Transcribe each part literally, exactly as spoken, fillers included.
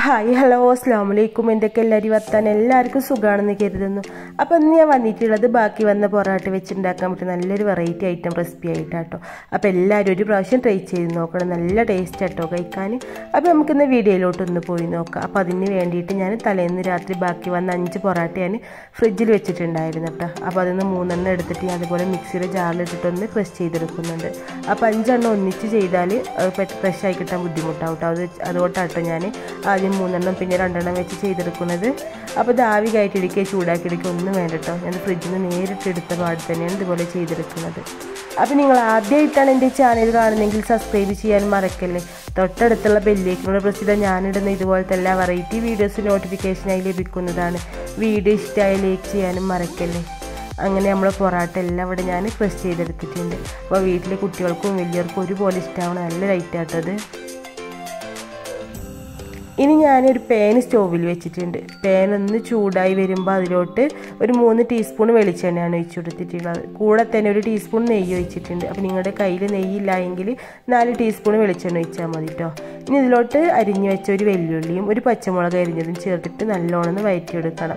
Hi hello അസ്സലാമു അലൈക്കും. എന്തൊക്കെ എല്ലാവരും വർത്താനം, എല്ലാവർക്കും സുഖമാണെന്ന് കരുതുന്നു. അപ്പോൾ ഇന്ന് ഞാൻ വന്നിട്ടുള്ളത് ബാക്കി വന്ന പൊറോട്ട വെച്ചുണ്ടാക്കാൻ പറ്റും നല്ലൊരു വെറൈറ്റി ഐറ്റം റെസിപ്പി ആയിട്ടാട്ടോ. അപ്പോൾ എല്ലാവരും ഒരു പ്രാവശ്യം ട്രൈ ചെയ്ത് നോക്കണം, നല്ല ടേസ്റ്റ് ആട്ടോ കഴിക്കാൻ. അപ്പോൾ നമുക്കിന്ന് വീഡിയോയിലോട്ടൊന്ന് പോയി നോക്കാം. അപ്പോൾ അതിന് വേണ്ടിയിട്ട് ഞാൻ തലേന്ന് രാത്രി ബാക്കി വന്ന അഞ്ച് പൊറോട്ട ഞാൻ ഫ്രിഡ്ജിൽ വെച്ചിട്ടുണ്ടായിരുന്നു കേട്ടോ. അപ്പോൾ അതിന് മൂന്നെണ്ണം എടുത്തിട്ട് ഞാൻ അതുപോലെ മിക്സിയുടെ ജാറിലിട്ടിട്ടൊന്ന് ക്രഷ് ചെയ്തെടുക്കുന്നുണ്ട്. അപ്പോൾ അഞ്ചെണ്ണം ഒന്നിച്ച് ചെയ്താൽ ഫ്രഷ് ആയി കിട്ടാൻ ബുദ്ധിമുട്ടാവും കേട്ടോ. അത് അതുകൊണ്ടാട്ടോ ഞാൻ ആദ്യം മൂന്നെണ്ണം പിന്നെ രണ്ടെണ്ണം വെച്ച് ചെയ്തെടുക്കുന്നത്. അപ്പോൾ ഇത് ആവി കയറ്റിടിക്കുക ചൂടാക്കിയിടിക്കുക ഒന്നും വേണ്ട കേട്ടോ. ഞാൻ ഫ്രിഡ്ജിൽ നിന്ന് നേരിട്ട് എടുത്ത പാട് തന്നെയാണ് ഇതുപോലെ ചെയ്തെടുക്കുന്നത്. അപ്പോൾ നിങ്ങൾ ആദ്യമായിട്ടാണ് എൻ്റെ ചാനൽ കാണുന്നതെങ്കിൽ സബ്സ്ക്രൈബ് ചെയ്യാൻ മറക്കല്ലേ. തൊട്ടടുത്തുള്ള ബെല്ലേക്കിനുള്ള പ്രസ് ചെയ്താൽ ഞാനിടുന്ന ഇതുപോലത്തെ എല്ലാ വെറൈറ്റി വീഡിയോസ് നോട്ടിഫിക്കേഷനായി ലഭിക്കുന്നതാണ്. വീഡിയോ ഇഷ്ടമായി ലൈക്ക് ചെയ്യാനും മറക്കല്ലേ. അങ്ങനെ നമ്മൾ പൊറോട്ട എല്ലാം ഇവിടെ ഞാൻ ക്രഷ് ചെയ്തെടുത്തിട്ടുണ്ട്. അപ്പോൾ വീട്ടിലെ കുട്ടികൾക്കും വലിയവർക്കും ഒരുപോലെ ഇഷ്ടമാവണം, നല്ല ലൈറ്റാട്ടത്. ഇനി ഞാനൊരു പാൻ സ്റ്റോവിൽ വെച്ചിട്ടുണ്ട്. പാൻ ഒന്ന് ചൂടായി വരുമ്പോൾ അതിലോട്ട് ഒരു മൂന്ന് ടീസ്പൂൺ വെളിച്ചെണ്ണയാണ് ഒഴിച്ചു കൊടുത്തിട്ടുള്ളത്. കൂടെ തന്നെ ഒരു ടീസ്പൂൺ നെയ്യ് ഒഴിച്ചിട്ടുണ്ട്. അപ്പോൾ നിങ്ങളുടെ കയ്യിൽ നെയ്യില്ല എങ്കിൽ നാല് ടീസ്പൂൺ വെളിച്ചെണ്ണ ഒഴിച്ചാൽ മതി കേട്ടോ. ഇനി ഇതിലോട്ട് അരിഞ്ഞു വെച്ച ഒരു വെല്ലുള്ളിയും ഒരു പച്ചമുളക് അരിഞ്ഞതും ചേർത്തിട്ട് നല്ലോണം വഴറ്റിയെടുക്കണം.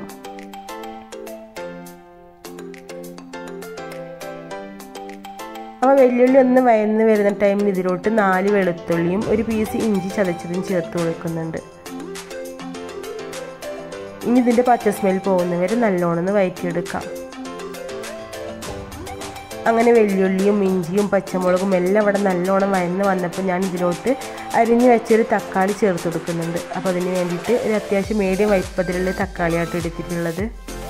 അപ്പോൾ വെല്ലുള്ളി ഒന്ന് വയന്ന് വരുന്ന ടൈമിൽ ഇതിലോട്ട് നാല് വെളുത്തുള്ളിയും ഒരു പീസ് ഇഞ്ചി ചതച്ചതും ചേർത്ത് കൊടുക്കുന്നുണ്ട്. ഇനി ഇതിൻ്റെ പച്ച സ്മെൽ പോകുന്നവരെ നല്ലോണം വഴറ്റിയെടുക്കാം. അങ്ങനെ വെല്ലുള്ളിയും ഇഞ്ചിയും പച്ചമുളകും എല്ലാം ഇവിടെ നല്ലോണം വയന്ന് വന്നപ്പോൾ ഞാൻ ഇതിലോട്ട് അരിഞ്ഞു വെച്ചൊരു തക്കാളി ചേർത്ത് കൊടുക്കുന്നുണ്ട്. അപ്പോൾ അതിന് വേണ്ടിയിട്ട് ഒരു അത്യാവശ്യം മീഡിയം വലിപ്പത്തിലുള്ള തക്കാളിയായിട്ട് എടുത്തിട്ടുള്ളത്.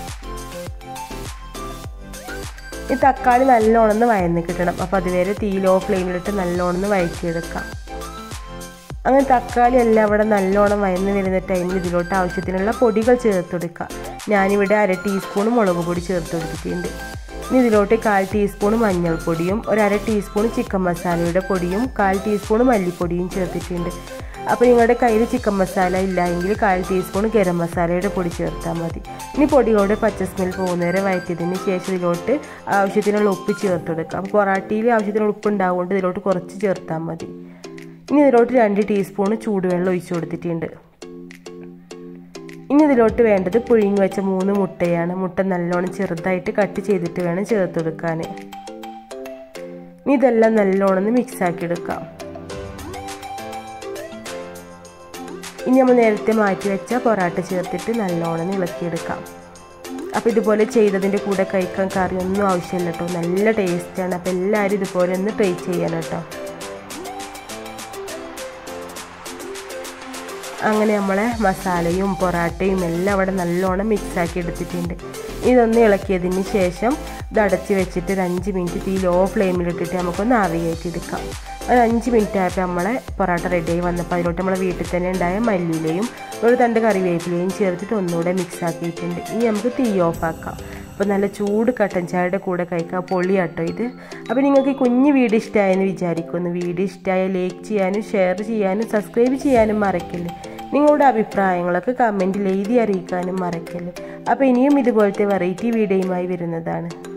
ഈ തക്കാളി നല്ലോണം വയന്ന് കിട്ടണം. അപ്പോൾ അതുവരെ തീ ലോ ഫ്ലെയിമിലിട്ട് നല്ലോണം വഴറ്റിയെടുക്കാം. അങ്ങനെ തക്കാളി എല്ലാം അവിടെ നല്ലോണം വയന്ന് വരുന്ന ടൈമിൽ ഇതിലോട്ട് ആവശ്യത്തിനുള്ള പൊടികൾ ചേർത്ത് കൊടുക്കുക. ഞാനിവിടെ അര ടീസ്പൂൺ മുളക് പൊടി ചേർത്ത് കൊടുത്തിട്ടുണ്ട്. ഇനി ഇതിലോട്ട് കാൽ ടീസ്പൂൺ മഞ്ഞൾപ്പൊടിയും ഒരു അര ടീസ്പൂൺ ചിക്കൻ മസാലയുടെ പൊടിയും കാൽ ടീസ്പൂൺ മല്ലിപ്പൊടിയും ചേർത്തിട്ടുണ്ട്. അപ്പോൾ നിങ്ങളുടെ കയ്യിൽ ചിക്കൻ മസാല ഇല്ല എങ്കിൽ കാൽ ടീസ്പൂൺ ഗരം മസാലയുടെ പൊടി ചേർത്താൽ മതി. ഇനി പൊടികളുടെ പച്ച സ്മെൽ പോകുന്നവരെ വഴറ്റിയതിന് ശേഷം ഇതിലോട്ട് ആവശ്യത്തിനുള്ള ഉപ്പ് ചേർത്ത് കൊടുക്കാം. അപ്പോൾ പൊറാട്ടയിൽ ആവശ്യത്തിനുള്ള ഉപ്പ് ഉണ്ടാവുകൊണ്ട് ഇതിലോട്ട് കുറച്ച് ചേർത്താൽ മതി. ഇനി ഇതിലോട്ട് രണ്ട് ടീസ്പൂൺ ചൂടുവെള്ളം ഒഴിച്ചു കൊടുത്തിട്ടുണ്ട്. ഇനി ഇതിലോട്ട് വേണ്ടത് പുഴുങ്ങി വെച്ച മൂന്ന് മുട്ടയാണ്. മുട്ട നല്ലോണം ചെറുതായിട്ട് കട്ട് ചെയ്തിട്ട് വേണം ചേർത്ത് കൊടുക്കാൻ. ഇനി ഇതെല്ലാം നല്ലോണം മിക്സാക്കി എടുക്കാം. ഇനി നമ്മൾ നേരത്തെ മാറ്റി വെച്ച പൊറോട്ട ചേർത്തിട്ട് നല്ലോണം ഇളക്കിയെടുക്കാം. അപ്പോൾ ഇതുപോലെ ചെയ്തതിൻ്റെ കൂടെ കഴിക്കാൻ കറിയൊന്നും ആവശ്യമില്ല കേട്ടോ, നല്ല ടേസ്റ്റാണ്. അപ്പോൾ എല്ലാവരും ഇതുപോലെ ഒന്ന് ട്രൈ ചെയ്യണം കേട്ടോ. അങ്ങനെ നമ്മളെ മസാലയും പൊറോട്ടയും എല്ലാം അവിടെ നല്ലോണം മിക്സാക്കി എടുത്തിട്ടുണ്ട്. ഇതൊന്ന് ഇളക്കിയതിന് ശേഷം ഇത് അടച്ച് വെച്ചിട്ട് ഒരു അഞ്ച് മിനിറ്റ് തീ ലോ ഫ്ലെയിമിലിട്ടിട്ട് നമുക്കൊന്ന് ആവി കയറ്റിയെടുക്കാം. ഒരു അഞ്ച് മിനിറ്റ് ആയപ്പോൾ നമ്മളെ പൊറോട്ട റെഡിയായി വന്നപ്പോൾ അതിലോട്ട് നമ്മളെ വീട്ടിൽ തന്നെ ഉണ്ടായ മല്ലിയിലയും ഒരു തണ്ട് കറിവേപ്പിലയും ചേർത്തിട്ട് ഒന്നുകൂടെ മിക്സ് ആക്കിയിട്ടുണ്ട്. ഇനി നമുക്ക് തീ ഓഫാക്കാം. അപ്പോൾ നല്ല ചൂട് കട്ടൻ ചായയുടെ കൂടെ കഴിക്കാം, പൊളിയാട്ടോ ഇത്. അപ്പോൾ നിങ്ങൾക്ക് ഈ കുഞ്ഞ് വീഡിയോ ഇഷ്ടമായെന്ന് വിചാരിക്കുന്നു. വീഡിയോ ഇഷ്ടമായ ലൈക്ക് ചെയ്യാനും ഷെയർ ചെയ്യാനും സബ്സ്ക്രൈബ് ചെയ്യാനും മറക്കല്ലേ. നിങ്ങളുടെ അഭിപ്രായങ്ങളൊക്കെ കമൻറ്റിൽ എഴുതി അറിയിക്കാനും മറക്കല്ലേ. അപ്പോൾ ഇനിയും ഇതുപോലത്തെ വെറൈറ്റി വീഡിയോയുമായി വരുന്നതാണ്.